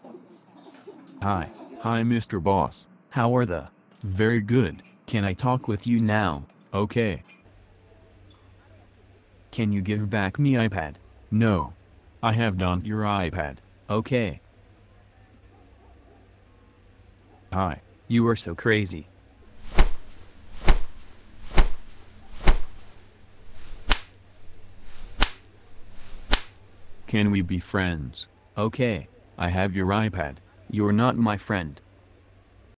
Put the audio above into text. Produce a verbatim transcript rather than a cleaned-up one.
Hi, hi Mister Boss. How are the? Very good. Can I talk with you now? Okay. Can you give back me iPad? No. I have done your iPad. Okay. Hi, you are so crazy. Can we be friends? Okay, I have your iPad. You're not my friend.